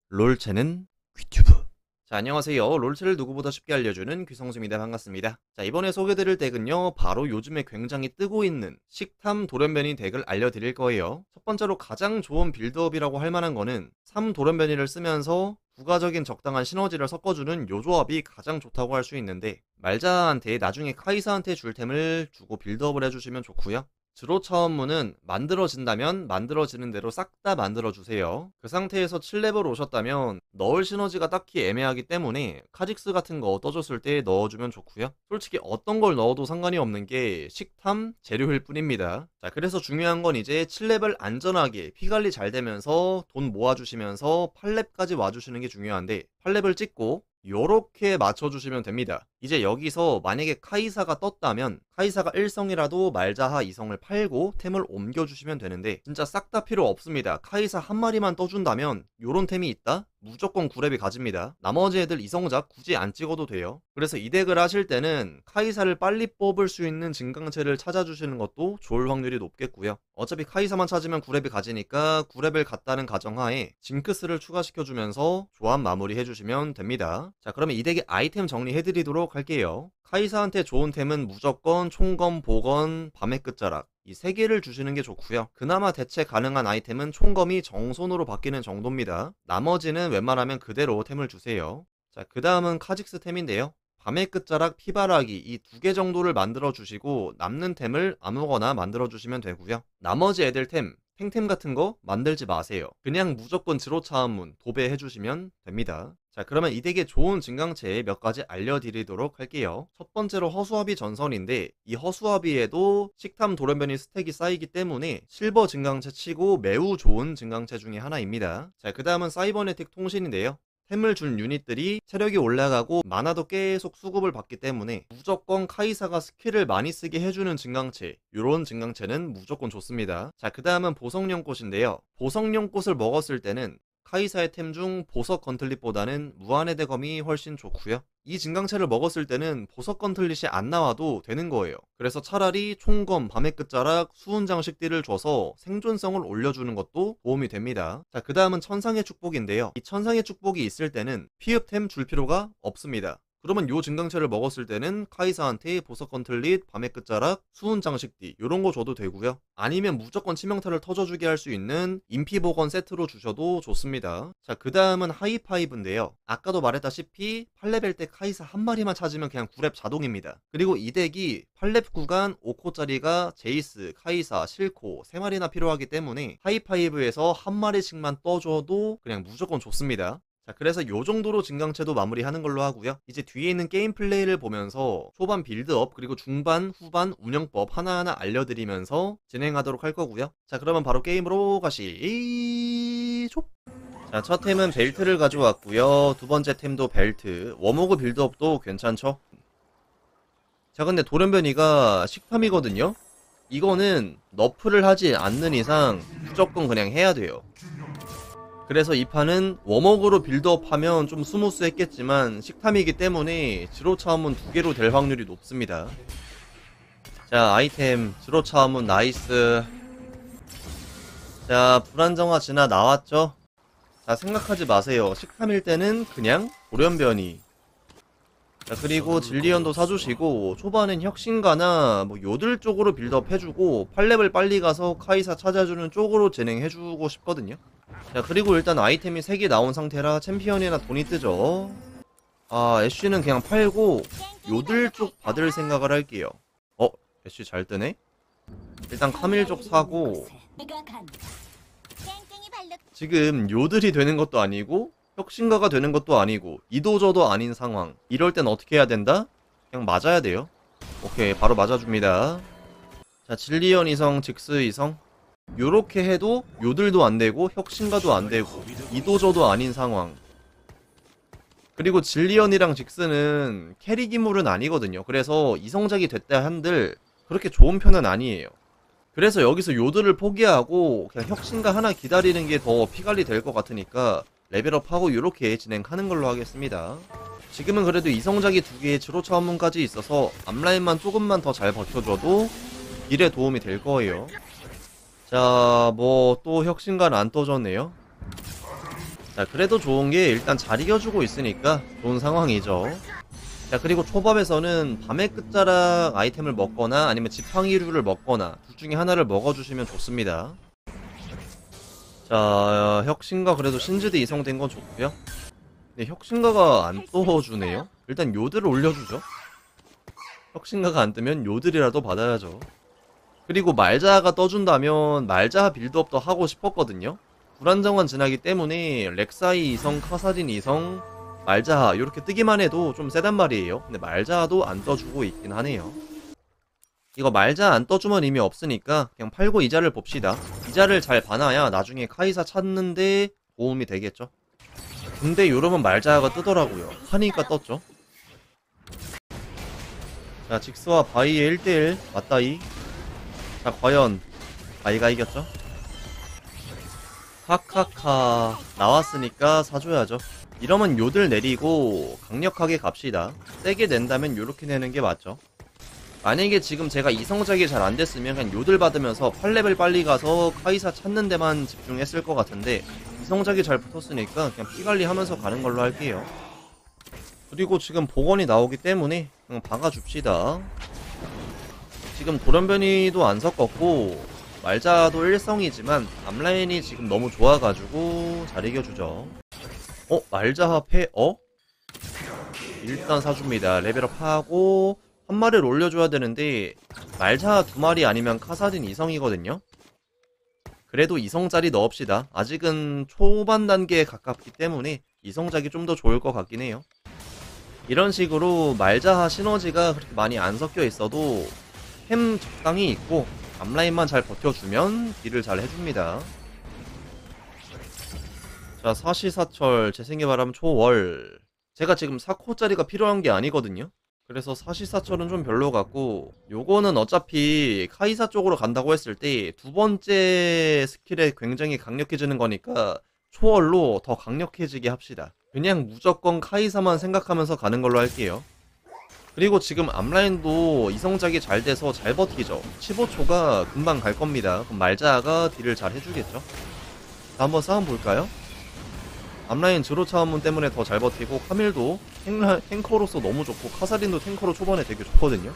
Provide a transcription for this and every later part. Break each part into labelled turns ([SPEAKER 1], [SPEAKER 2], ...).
[SPEAKER 1] 롤체는 귀튜브. 자, 안녕하세요. 롤체를 누구보다 쉽게 알려주는 귀성수입니다. 반갑습니다. 자, 이번에 소개드릴 덱은요, 바로 요즘에 굉장히 뜨고 있는 식탐 돌연변이 덱을 알려드릴 거예요. 첫 번째로 가장 좋은 빌드업이라고 할 만한 거는 3 돌연변이를 쓰면서 부가적인 적당한 시너지를 섞어주는 요 조합이 가장 좋다고 할 수 있는데, 말자한테 나중에 카이사한테 줄 템을 주고 빌드업을 해주시면 좋고요. 드로 차원문은 만들어진다면 만들어지는 대로 싹 다 만들어주세요. 그 상태에서 7레벨 오셨다면 넣을 시너지가 딱히 애매하기 때문에 카직스 같은 거 떠줬을 때 넣어주면 좋고요. 솔직히 어떤 걸 넣어도 상관이 없는 게 식탐, 재료일 뿐입니다. 자, 그래서 중요한 건 이제 7레벨 안전하게 피관리 잘 되면서 돈 모아주시면서 8렙까지 와주시는 게 중요한데, 8렙을 찍고 요렇게 맞춰주시면 됩니다. 이제 여기서 만약에 카이사가 떴다면 카이사가 1성이라도 말자하 2성을 팔고 템을 옮겨주시면 되는데, 진짜 싹 다 필요 없습니다. 카이사 한 마리만 떠준다면 요런 템이 있다? 무조건 9렙이 가집니다. 나머지 애들 2성작 굳이 안 찍어도 돼요. 그래서 이 덱을 하실 때는 카이사를 빨리 뽑을 수 있는 증강체를 찾아주시는 것도 좋을 확률이 높겠고요. 어차피 카이사만 찾으면 9렙이 가지니까 9렙을 갔다는 가정하에 징크스를 추가시켜주면서 조합 마무리 해주시면 됩니다. 자, 그러면 이 덱의 아이템 정리해드리도록 할게요. 카이사한테 좋은 템은 무조건 총검, 보건, 밤의 끝자락 이 3개를 주시는 게 좋고요. 그나마 대체 가능한 아이템은 총검이 정손으로 바뀌는 정도입니다. 나머지는 웬만하면 그대로 템을 주세요. 자, 그 다음은 카직스 템인데요. 밤의 끝자락, 피바라기 이 2개 정도를 만들어 주시고 남는 템을 아무거나 만들어 주시면 되고요. 나머지 애들 템, 탱템 같은 거 만들지 마세요. 그냥 무조건 지로차원문 도배해 주시면 됩니다. 자, 그러면 이 덱의 좋은 증강체 몇 가지 알려드리도록 할게요. 첫 번째로 허수아비 전선인데, 이 허수아비에도 식탐 돌연변이 스택이 쌓이기 때문에 실버 증강체 치고 매우 좋은 증강체 중에 하나입니다. 자, 그 다음은 사이버네틱 통신인데요. 템을 준 유닛들이 체력이 올라가고 만화도 계속 수급을 받기 때문에 무조건 카이사가 스킬을 많이 쓰게 해주는 증강체, 요런 증강체는 무조건 좋습니다. 자, 그 다음은 보석용 꽃인데요. 보석용 꽃을 먹었을 때는 카이사의 템 중 보석 건틀릿보다는 무한의 대검이 훨씬 좋고요. 이 증강체를 먹었을 때는 보석 건틀릿이 안 나와도 되는 거예요. 그래서 차라리 총검, 밤의 끝자락, 수훈 장식들을 줘서 생존성을 올려주는 것도 도움이 됩니다. 자, 그 다음은 천상의 축복인데요. 이 천상의 축복이 있을 때는 피읍템 줄 필요가 없습니다. 그러면 요 증강체를 먹었을 때는 카이사한테 보석 건틀릿, 밤의 끝자락, 수훈 장식띠 요런 거 줘도 되고요. 아니면 무조건 치명타를 터져주게 할 수 있는 인피복원 세트로 주셔도 좋습니다. 자, 그 다음은 하이파이브인데요. 아까도 말했다시피 8레벨 때 카이사 한 마리만 찾으면 그냥 9렙 자동입니다. 그리고 이 덱이 8렙 구간 5코짜리가 제이스, 카이사, 실코 3마리나 필요하기 때문에 하이파이브에서 한 마리씩만 떠줘도 그냥 무조건 좋습니다. 자, 그래서 요 정도로 증강체도 마무리하는 걸로 하고요. 이제 뒤에 있는 게임 플레이를 보면서 초반 빌드업 그리고 중반, 후반 운영법 하나하나 알려드리면서 진행하도록 할 거고요. 자, 그러면 바로 게임으로 가시죠. 자, 첫 템은 벨트를 가져왔고요. 두 번째 템도 벨트. 워모그 빌드업도 괜찮죠? 자, 근데 돌연변이가 식탐이거든요? 이거는 너프를 하지 않는 이상 무조건 그냥 해야 돼요. 그래서 이 판은 워머그로 빌드업하면 좀 스무스했겠지만 식탐이기 때문에 지로차원문 2개로 될 확률이 높습니다. 자, 아이템 지로차원문 나이스. 자, 불안정화 진화 나왔죠? 자, 생각하지 마세요. 식탐일 때는 그냥 돌연변이. 자, 그리고 진리언도 사주시고 초반엔 혁신가나 뭐 요들 쪽으로 빌드업 해주고 8레벨 빨리 가서 카이사 찾아주는 쪽으로 진행해주고 싶거든요. 자, 그리고 일단 아이템이 3개 나온 상태라 챔피언이나 돈이 뜨죠. 아, 애쉬는 그냥 팔고 요들 쪽 받을 생각을 할게요. 애쉬 잘 뜨네? 일단 카밀 쪽 사고, 지금 요들이 되는 것도 아니고 혁신가가 되는 것도 아니고 이도저도 아닌 상황. 이럴 땐 어떻게 해야 된다? 그냥 맞아야 돼요. 오케이, 바로 맞아줍니다. 자, 진리언 2성, 직스 2성 요렇게 해도 요들도 안되고 혁신가도 안되고 이도저도 아닌 상황. 그리고 진리언이랑 직스는 캐리 기물은 아니거든요. 그래서 이성작이 됐다 한들 그렇게 좋은 편은 아니에요. 그래서 여기서 요들을 포기하고 그냥 혁신가 하나 기다리는 게 더 피관리 될 것 같으니까 레벨업하고 요렇게 진행하는 걸로 하겠습니다. 지금은 그래도 이성작이 2개의 지로차원문까지 있어서 앞라인만 조금만 더 잘 버텨줘도 딜에 도움이 될 거예요. 자, 뭐 또 혁신가는 안 떠졌네요. 자, 그래도 좋은 게 일단 잘 이겨주고 있으니까 좋은 상황이죠. 자, 그리고 초밥에서는 밤의 끝자락 아이템을 먹거나 아니면 지팡이류를 먹거나 둘 중에 하나를 먹어주시면 좋습니다. 자, 혁신가 그래도 신즈드 이성된 건 좋고요. 근데 혁신가가 안 떠주네요. 일단 요드를 올려주죠. 혁신가가 안 뜨면 요들이라도 받아야죠. 그리고 말자가 떠준다면 말자 빌드업도 하고 싶었거든요. 불안정한 진화기 때문에 렉사이 이성, 카사딘 이성, 말자하 이렇게 뜨기만 해도 좀 세단 말이에요. 근데 말자하도 안 떠주고 있긴 하네요. 이거 말자 안 떠주면 의미 없으니까 그냥 팔고 이자를 봅시다. 이자를 잘 봐놔야 나중에 카이사 찾는데 도움이 되겠죠. 근데 이러면 말자가 뜨더라고요. 하니까 떴죠. 자, 직스와 바이의 1대1 맞다이. 자, 과연 바이가 이겼죠? 카카카 나왔으니까 사줘야죠. 이러면 요들 내리고 강력하게 갑시다. 세게 낸다면 요렇게 내는 게 맞죠. 만약에 지금 제가 이성작이 잘 안됐으면 그냥 요들 받으면서 8레벨 빨리 가서 카이사 찾는 데만 집중했을 것 같은데 이성작이 잘 붙었으니까 그냥 피관리 하면서 가는 걸로 할게요. 그리고 지금 복원이 나오기 때문에 그냥 박아줍시다. 지금 돌연변이도 안 섞었고 말자도 일성이지만 앞라인이 지금 너무 좋아가지고 잘 이겨주죠. 말자하 패, 일단 사줍니다. 레벨업 하고 한 마리를 올려줘야 되는데 말자하 2마리 아니면 카사딘 이성이거든요. 그래도 이성짜리 넣읍시다. 아직은 초반 단계에 가깝기 때문에 이성작이 좀 더 좋을 것 같긴 해요. 이런 식으로 말자하 시너지가 그렇게 많이 안 섞여 있어도 템 적당히 있고 앞라인만 잘 버텨주면 딜을 잘 해줍니다. 자, 사시사철 재생개발하면 초월. 제가 지금 4코짜리가 필요한 게 아니거든요. 그래서 사시사철은 좀 별로 같고 요거는 어차피 카이사 쪽으로 간다고 했을 때 두 번째 스킬에 굉장히 강력해지는 거니까 초월로 더 강력해지게 합시다. 그냥 무조건 카이사만 생각하면서 가는 걸로 할게요. 그리고 지금 앞라인도 이성작이 잘 돼서 잘 버티죠. 15초가 금방 갈 겁니다. 그럼 말자가 딜을 잘 해주겠죠. 자, 한번 싸움 볼까요? 앞라인 드로 차원문 때문에 더 잘 버티고 카밀도 탱커로서 너무 좋고 카사린도 탱커로 초반에 되게 좋거든요.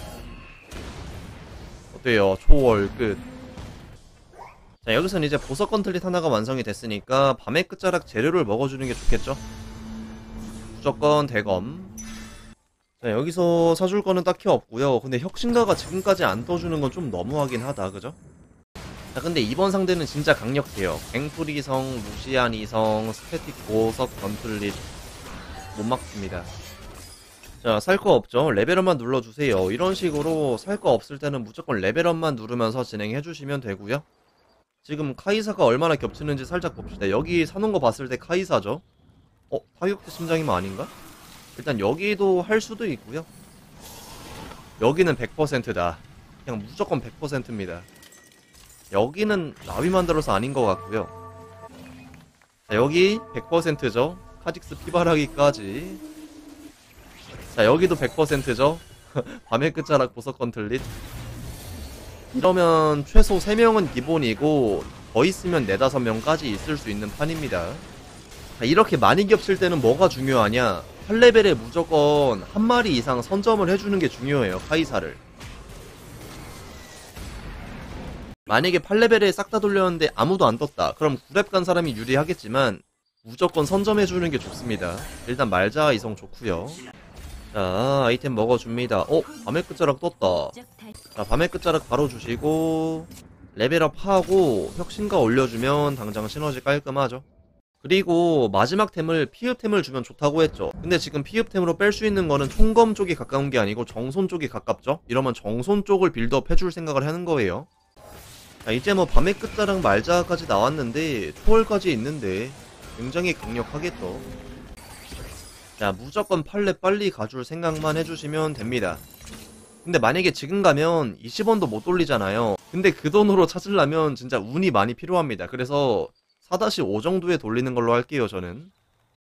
[SPEAKER 1] 어때요? 초월 끝. 자, 여기서는 이제 보석 건틀릿 하나가 완성이 됐으니까 밤의 끝자락 재료를 먹어주는 게 좋겠죠? 무조건 대검. 자, 여기서 사줄 거는 딱히 없고요. 근데 혁신가가 지금까지 안 떠주는 건 좀 너무하긴 하다, 그죠? 자, 근데 이번 상대는 진짜 강력해요. 갱프리성, 루시안 이성, 스태틱 보석 건틀릿 못 막습니다. 자, 살 거 없죠? 레벨업만 눌러주세요. 이런 식으로 살 거 없을 때는 무조건 레벨업만 누르면서 진행해주시면 되고요. 지금 카이사가 얼마나 겹치는지 살짝 봅시다. 여기 사놓은 거 봤을 때 카이사죠? 타격대 심장이면 아닌가? 일단 여기도 할 수도 있고요. 여기는 100%다. 그냥 무조건 100%입니다. 여기는 나비 만들어서 아닌 것 같고요. 자, 여기 100%죠. 카직스 피바라기까지. 자, 여기도 100%죠. 밤의 끝자락 보석 건틀릿. 이러면 최소 3명은 기본이고 더 있으면 4, 5명까지 있을 수 있는 판입니다. 자, 이렇게 많이 겹칠 때는 뭐가 중요하냐? 8레벨에 무조건 한 마리 이상 선점을 해주는 게 중요해요. 카이사를. 만약에 8레벨에 싹 다 돌렸는데 아무도 안 떴다. 그럼 9렙 간 사람이 유리하겠지만 무조건 선점해주는 게 좋습니다. 일단 말자 이성 좋구요. 자, 아이템 먹어줍니다. 밤의 끝자락 떴다. 자, 밤의 끝자락 바로 주시고 레벨업 하고 혁신가 올려주면 당장 시너지 깔끔하죠. 그리고 마지막 템을 피읍템을 주면 좋다고 했죠. 근데 지금 피읍템으로 뺄 수 있는 거는 총검 쪽이 가까운 게 아니고 정손 쪽이 가깝죠. 이러면 정손 쪽을 빌드업 해줄 생각을 하는 거예요. 자, 이제 뭐 밤의 끝자락 말자까지 나왔는데 초월까지 있는데 굉장히 강력하겠죠. 자, 무조건 팔렙 빨리 가줄 생각만 해주시면 됩니다. 근데 만약에 지금 가면 20원도 못 돌리잖아요. 근데 그 돈으로 찾으려면 진짜 운이 많이 필요합니다. 그래서 4-5 정도에 돌리는 걸로 할게요, 저는.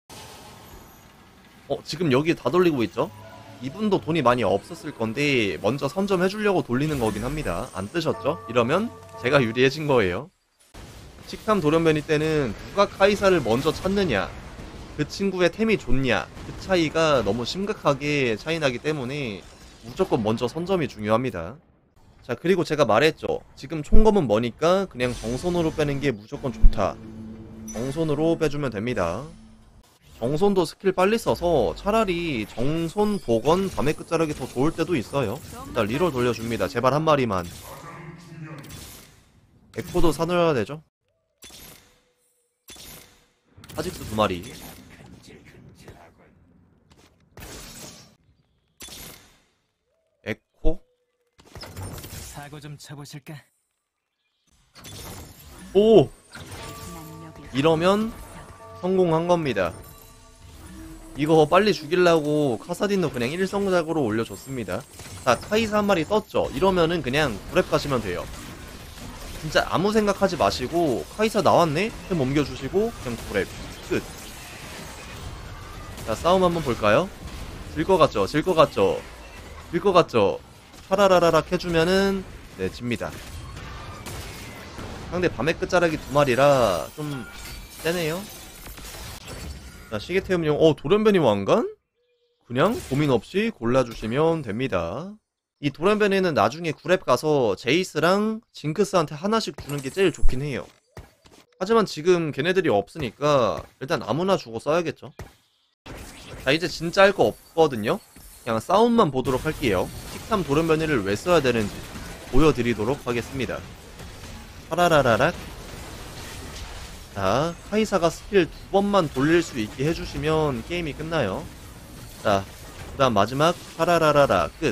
[SPEAKER 1] 지금 여기 다 돌리고 있죠? 이분도 돈이 많이 없었을 건데 먼저 선점해주려고 돌리는 거긴 합니다. 안 뜨셨죠? 이러면 제가 유리해진 거예요. 식탐 돌연변이 때는 누가 카이사를 먼저 찾느냐, 그 친구의 템이 좋냐, 그 차이가 너무 심각하게 차이 나기 때문에 무조건 먼저 선점이 중요합니다. 자, 그리고 제가 말했죠. 지금 총검은 뭐니까 그냥 정손으로 빼는 게 무조건 좋다. 정손으로 빼주면 됩니다. 정손도 스킬 빨리 써서 차라리 정손 복원 밤의 끝자락이 더 좋을 때도 있어요. 일단 리롤 돌려줍니다. 제발 한 마리만. 에코도 사놓아야 되죠. 하직스 2마리. 에코.
[SPEAKER 2] 사고 좀 쳐보실까?
[SPEAKER 1] 오! 이러면 성공한 겁니다. 이거 빨리 죽이려고 카사딘도 그냥 일성작으로 올려줬습니다. 자, 카이사 한 마리 떴죠? 이러면은 그냥 구랩 가시면 돼요. 진짜 아무 생각하지 마시고 카이사 나왔네? 템 옮겨주시고 그냥 구랩 끝. 자, 싸움 한번 볼까요? 질 것 같죠? 질 것 같죠? 질 것 같죠? 촤라라라락 해주면은 네, 집니다. 상대 밤의 끝자락이 2마리라 좀 세네요. 자, 시계태음용 돌연변이 왕관? 그냥 고민 없이 골라주시면 됩니다. 이 돌연변이는 나중에 구랩 가서 제이스랑 징크스한테 하나씩 주는 게 제일 좋긴 해요. 하지만 지금 걔네들이 없으니까 일단 아무나 주고 써야겠죠. 자, 이제 진짜 할 거 없거든요. 그냥 싸움만 보도록 할게요. 식탐 돌연변이를 왜 써야 되는지 보여드리도록 하겠습니다. 파라라라락. 자, 카이사가 스킬 2번만 돌릴 수 있게 해주시면 게임이 끝나요. 자, 그 다음 마지막 파라라라라 끝.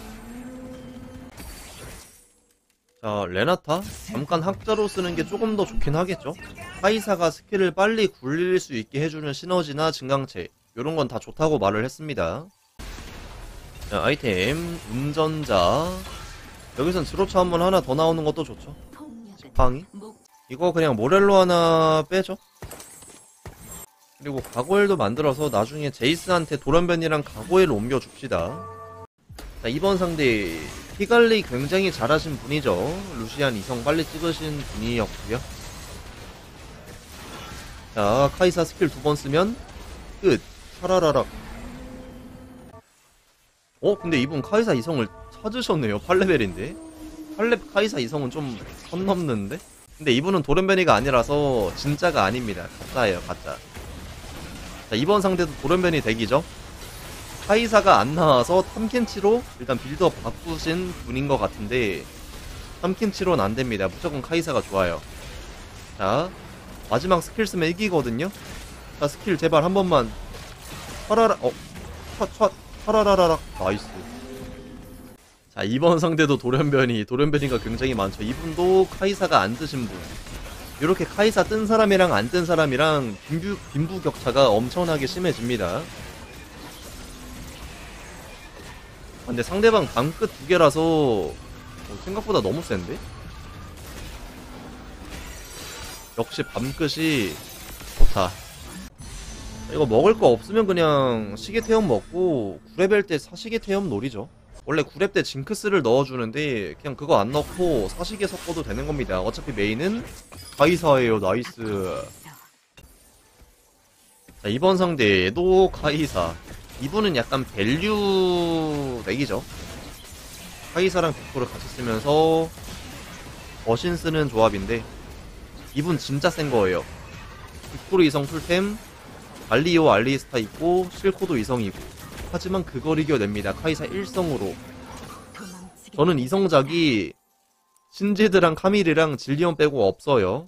[SPEAKER 1] 자, 레나타? 잠깐 학자로 쓰는 게 조금 더 좋긴 하겠죠? 카이사가 스킬을 빨리 굴릴 수 있게 해주는 시너지나 증강체 요런 건 다 좋다고 말을 했습니다. 자, 아이템 운전자. 여기선 드롭차 한번 하나 더 나오는 것도 좋죠. 지팡이? 이거 그냥 모렐로 하나 빼죠. 그리고 가고엘도 만들어서 나중에 제이스한테 돌연변이랑 가고엘을 옮겨줍시다. 자, 이번 상대 피갈리 굉장히 잘하신 분이죠. 루시안 이성 빨리 찍으신 분이었고요. 자, 카이사 스킬 2번 쓰면 끝. 차라라락. 근데 이분 카이사 이성을 찾으셨네요. 8레벨인데 8레벨 카이사 이성은 좀 선 넘는데? 근데 이분은 돌연변이가 아니라서 진짜가 아닙니다. 가짜예요, 가짜. 자, 이번 상대도 돌연변이 덱이죠. 카이사가 안 나와서 탐켄치로 일단 빌드업 바꾸신 분인 것 같은데 탐켄치로는 안 됩니다. 무조건 카이사가 좋아요. 자, 마지막 스킬 쓰면 이기거든요. 자, 스킬 제발 한 번만. 차라라, 차라라라락. 나이스. 자, 이번 상대도 돌연변이가 굉장히 많죠. 이분도 카이사가 안 뜨신 분. 이렇게 카이사 뜬 사람이랑 안 뜬 사람이랑 빈부 격차가 엄청나게 심해집니다. 근데 상대방 밤끝 2개라서 생각보다 너무 센데? 역시 밤끝이 좋다. 이거 먹을 거 없으면 그냥 시계태염 먹고 9레벨 때 사시계태염 놀이죠. 원래 9렙 때 징크스를 넣어주는데 그냥 그거 안 넣고 사시계 섞어도 되는 겁니다. 어차피 메인은 카이사예요. 나이스. 자, 이번 상대도 카이사. 이분은 약간 밸류 덱이죠. 카이사랑 빅토를 같이 쓰면서 머신 쓰는 조합인데 이분 진짜 센 거예요. 빅토르 이성 풀템, 알리오 알리스타 있고 실코도 이성이고 하지만 그걸 이겨냅니다. 카이사 1성으로. 저는 이성작이 신지드랑 카밀이랑 질리언 빼고 없어요.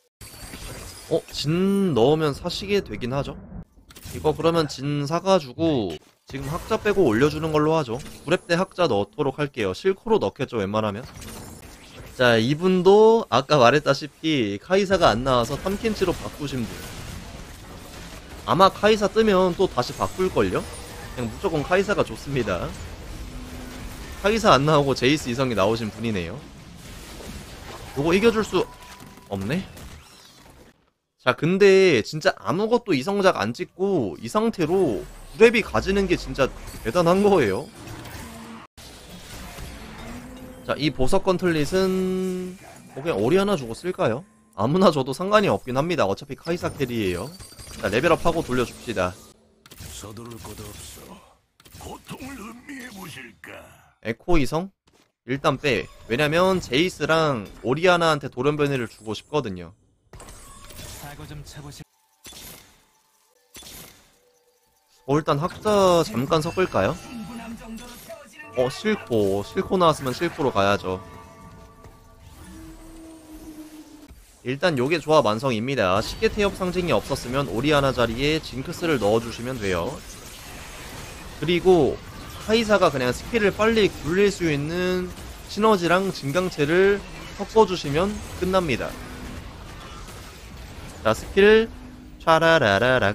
[SPEAKER 1] 진 넣으면 사시게 되긴 하죠. 이거 그러면 진 사가지고 지금 학자 빼고 올려주는 걸로 하죠. 9렙 때 학자 넣도록 할게요. 실코로 넣겠죠, 웬만하면. 자, 이분도 아까 말했다시피 카이사가 안 나와서 탐켄치로 바꾸신 분. 아마 카이사 뜨면 또 다시 바꿀걸요? 그냥 무조건 카이사가 좋습니다. 카이사 안 나오고 제이스 이성이 나오신 분이네요. 요거 이겨줄 수 없네? 자, 근데 진짜 아무것도 이성작 안 찍고 이 상태로 9렙이 가지는 게 진짜 대단한 거예요. 자, 이 보석 건틀릿은 그냥 오리 하나 주고 쓸까요? 아무나 줘도 상관이 없긴 합니다. 어차피 카이사 캐리에요. 자, 레벨업하고 돌려줍시다.
[SPEAKER 3] 서두를 것도 없어. 고통을 음미해 보실까?
[SPEAKER 1] 에코 이성? 일단 빼. 왜냐면 제이스랑 오리아나한테 돌연변이를 주고 싶거든요.
[SPEAKER 2] 사고 좀 쳐보실.
[SPEAKER 1] 일단 학자 잠깐 섞을까요? 실코 나왔으면 실코로 가야죠. 일단 요게 조합 완성입니다. 시계 태엽 상징이 없었으면 오리아나 자리에 징크스를 넣어주시면 돼요. 그리고 카이사가 그냥 스킬을 빨리 굴릴 수 있는 시너지랑 진강체를 섞어주시면 끝납니다. 자, 스킬 촤라라라락.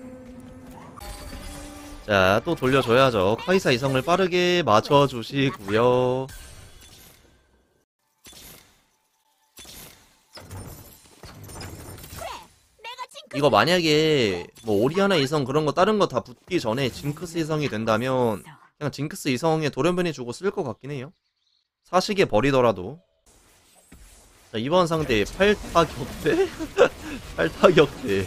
[SPEAKER 1] 자, 또 돌려줘야죠. 카이사 이성을 빠르게 맞춰주시고요. 이거 만약에 뭐 오리아나 이성 그런 거 다른 거 다 붙기 전에 징크스 이성이 된다면 그냥 징크스 이성에 돌연변이 주고 쓸 것 같긴 해요. 사시게 버리더라도. 자, 이번 상대 8타격대? 8타격대.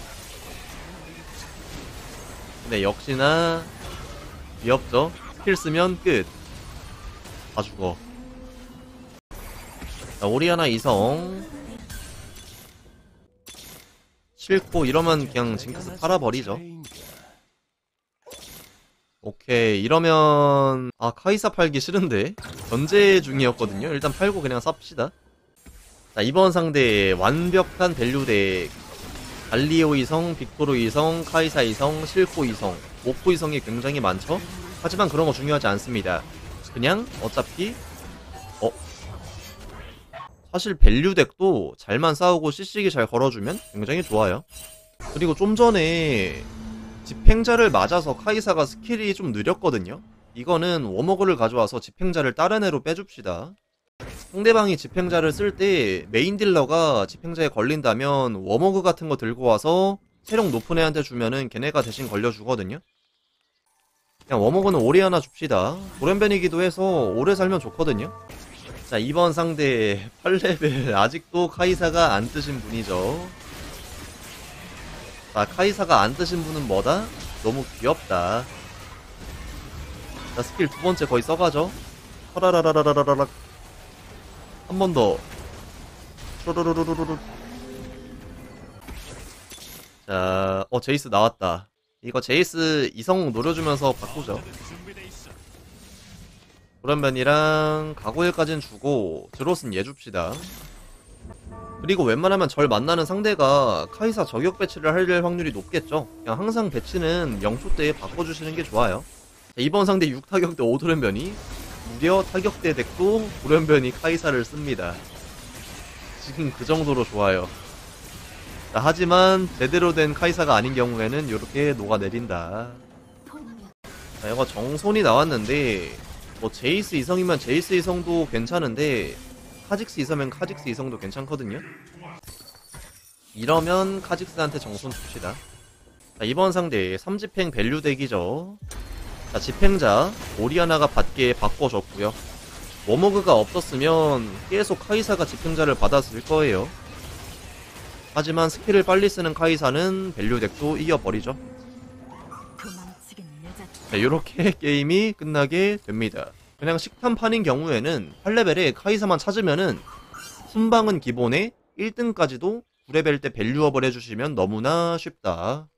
[SPEAKER 1] 네, 역시나 위협죠. 스킬 쓰면 끝. 다 죽어. 자, 오리아나 이성 싫고 이러면 그냥 징크스 팔아버리죠. 오케이, 이러면 카이사 팔기 싫은데 견제 중이었거든요. 일단 팔고 그냥 삽시다. 자, 이번 상대 완벽한 밸류 덱 갈리오 이성, 빅토르 이성, 카이사 이성, 실코 이성, 오코 이성이 굉장히 많죠? 하지만 그런 거 중요하지 않습니다. 그냥 어차피 사실 밸류 덱도 잘만 싸우고 CC기 잘 걸어주면 굉장히 좋아요. 그리고 좀 전에 집행자를 맞아서 카이사가 스킬이 좀 느렸거든요. 이거는 워머그를 가져와서 집행자를 다른 애로 빼줍시다. 상대방이 집행자를 쓸 때 메인 딜러가 집행자에 걸린다면 워머그 같은 거 들고 와서 체력 높은 애한테 주면은 걔네가 대신 걸려주거든요. 그냥 워머그는 오리아나 줍시다. 돌연변이기도 해서 오래 살면 좋거든요. 자, 이번 상대 8레벨 아직도 카이사가 안 뜨신 분이죠. 자, 카이사가 안 뜨신 분은 뭐다? 너무 귀엽다. 자, 스킬 두 번째 거의 써가죠. 허라라라라라라락. 한 번 더. 쪼르르르르르. 자, 제이스 나왔다. 이거 제이스 이성 노려주면서 바꾸죠. 돌연변이랑 가고일까진 주고 드롯은 얘 줍시다. 그리고 웬만하면 절 만나는 상대가 카이사 저격 배치를 할 확률이 높겠죠. 그냥 항상 배치는 0초 때에 바꿔주시는 게 좋아요. 자, 이번 상대 6타격대 5돌연변이 무려 타격대 덱도 돌연변이 카이사를 씁니다. 지금 그 정도로 좋아요. 자, 하지만 제대로 된 카이사가 아닌 경우에는 이렇게 녹아내린다. 자, 이거 정손이 나왔는데 뭐 제이스 이성이면 제이스 이성도 괜찮은데 카직스 이성이면 카직스 이성도 괜찮거든요. 이러면 카직스한테 정손 줍시다. 자, 이번 상대 3집행 밸류 덱이죠. 자, 집행자 오리아나가 받게 바꿔줬고요. 워머그가 없었으면 계속 카이사가 집행자를 받았을 거예요. 하지만 스킬을 빨리 쓰는 카이사는 밸류 덱도 이겨버리죠. 자, 요렇게 게임이 끝나게 됩니다. 그냥 식탐판인 경우에는 8레벨에 카이사만 찾으면은 순방은 기본에 1등까지도 9레벨 때 밸류업을 해주시면 너무나 쉽다.